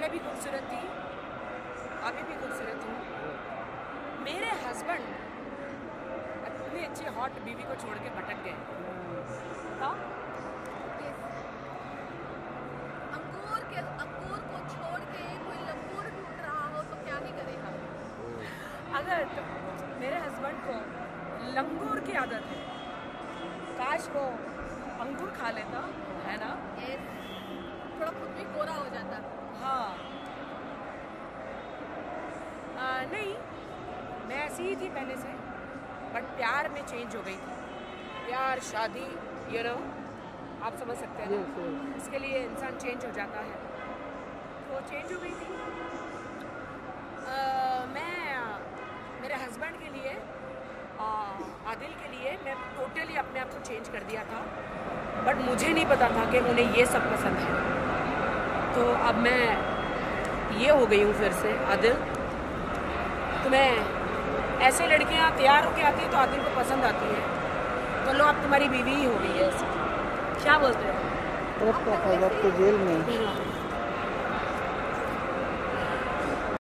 पहले भी खूबसूरत थी, अभी भी खूबसूरत हूँ। मेरे हस्बैंड इतनी अच्छी हॉट बीवी को छोड़ के भटक गए। अंगूर को छोड़ के कोई लंगूर ढूंढ रहा हो तो क्या ही करेगा। अगर मेरे हस्बैंड को लंगूर की आदत है, काश वो अंगूर खा लेता, है ना? थोड़ा खुद भी गोरा हो जाता। हाँ। नहीं, मैं ऐसी ही थी पहले से, बट प्यार में चेंज हो गई थी। प्यार, शादी, आप समझ सकते हैं ना? इसके लिए इंसान चेंज हो जाता है, तो चेंज हो गई थी। मैं मेरे हस्बैंड के लिए, आदिल के लिए मैं टोटली अपने आप को चेंज कर दिया था, बट मुझे नहीं पता था कि उन्हें ये सब पसंद है। तो अब मैं ये हो गई हूँ फिर से। आदिल, तुम्हें ऐसे लड़कियाँ तैयार होके आती है तो आदिल को पसंद आती है, तो लो अब तुम्हारी बीवी ही हो गई है। क्या बोलते हो? तो जेल में